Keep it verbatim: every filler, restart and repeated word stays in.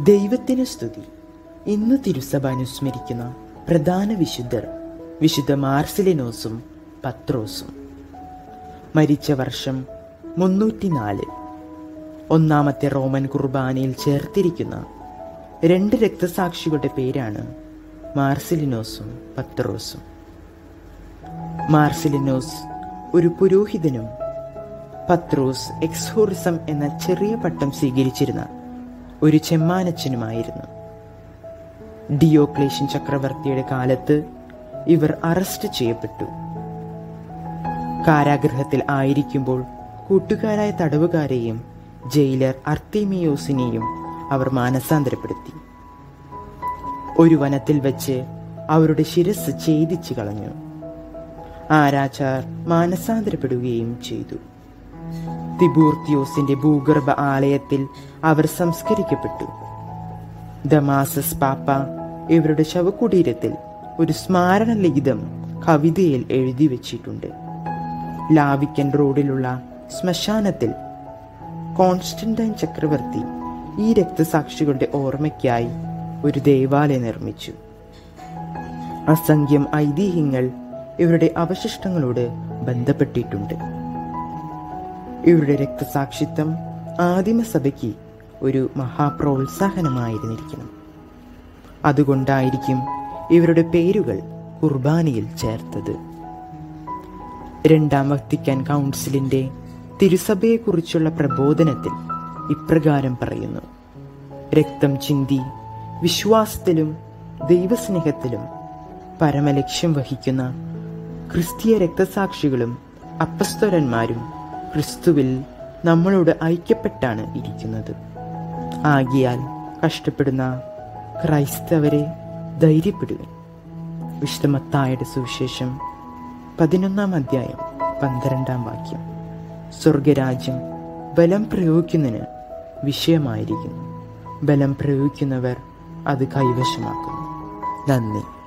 ദൈവത്തിന് സ്തുതി. ഇന്ന് തിരുസഭ അനുസ്മരിക്കുന്ന പ്രധാന വിശുദ്ധർ വിശുദ്ധ മാർസിലിനോസും പത്രോസും. മരിച്ച വർഷം മുന്നൂറ്റിനാല്. ഒന്നാമത്തെ റോമൻ കുർബാനയിൽ ചേർത്തിരിക്കുന്ന രണ്ട് രക്തസാക്ഷികളുടെ പേരാണ് മാർസിലിനോസും പത്രോസും. മാർസിലിനോസ് ഒരു പുരോഹിതനും പത്രോസ് എക്സ്ഹോറിസം എന്ന ചെറിയ പട്ടം സ്വീകരിച്ചിരുന്ന ഒരു ചെമ്മാനച്ചനുമായിരുന്നു. ഡിയോക്ലേഷ്യൻ ചക്രവർത്തിയുടെ കാലത്ത് ഇവർ അറസ്റ്റ് ചെയ്യപ്പെട്ടു. കാരാഗൃഹത്തിൽ ആയിരിക്കുമ്പോൾ കൂട്ടുകാരായ തടവുകാരെയും ജയിലർ അർത്തീമിയോസിനെയും അവർ മാനസാന്തരപ്പെടുത്തി. ഒരു വനത്തിൽ വെച്ച് അവരുടെ ശിരസ് ഛേദിച്ചു കളഞ്ഞു. ആരാച്ചാർ മാനസാന്തരപ്പെടുകയും ചെയ്തു. തിബൂർത്തിയോസിന്റെ ഭൂഗർഭ ആലയത്തിൽ അവർ സംസ്കരിക്കപ്പെട്ടു. ദമാസസ് പാപ്പ ഇവരുടെ ശവകുടീരത്തിൽ ഒരു സ്മാരണ ലിഖിതം കവിതയിൽ എഴുതി വച്ചിട്ടുണ്ട്. ലാവിക്കൻ റോഡിലുള്ള ശ്മശാനത്തിൽ കോൺസ്റ്റന്റൈൻ ചക്രവർത്തി ഈ രക്തസാക്ഷികളുടെ ഓർമ്മയ്ക്കായി ഒരു ദേവാലയം നിർമ്മിച്ചു. അസംഖ്യം ഐതിഹ്യങ്ങൾ ഇവരുടെ അവശിഷ്ടങ്ങളോട് ബന്ധപ്പെട്ടിട്ടുണ്ട്. ഇവരുടെ രക്തസാക്ഷിത്വം ആദിമസഭയ്ക്ക് ഒരു മഹാപ്രോത്സാഹനമായിരുന്നിരിക്കണം. അതുകൊണ്ടായിരിക്കും ഇവരുടെ പേരുകൾ കുർബാനയിൽ ചേർത്തത്. രണ്ടാം വത്തിക്കാൻ കൗൺസിലിന്റെ തിരുസഭയെക്കുറിച്ചുള്ള പ്രബോധനത്തിൽ ഇപ്രകാരം പറയുന്നു: രക്തം ചിന്തി വിശ്വാസത്തിലും ദൈവസ്നേഹത്തിലും പരമലക്ഷ്യം വഹിക്കുന്ന ക്രിസ്തീയ രക്തസാക്ഷികളും അപ്പസ്തോലന്മാരും ക്രിസ്തുവിൽ നമ്മളോട് ഐക്യപ്പെട്ടാണ് ഇരിക്കുന്നത്. ആകിയാൽ കഷ്ടപ്പെടുന്ന ക്രൈസ്തവരെ ധൈര്യപ്പെടുവിൻ. വിശുദ്ധ മത്തായിയുടെ സുവിശേഷം പതിനൊന്നാം അധ്യായം പന്ത്രണ്ടാം വാക്യം. സ്വർഗരാജ്യം ബലം പ്രയോഗിക്കുന്നതിന് വിഷയമായിരിക്കുന്നു. ബലം പ്രയോഗിക്കുന്നവർ അത് കൈവശമാക്കുന്നു. നന്ദി.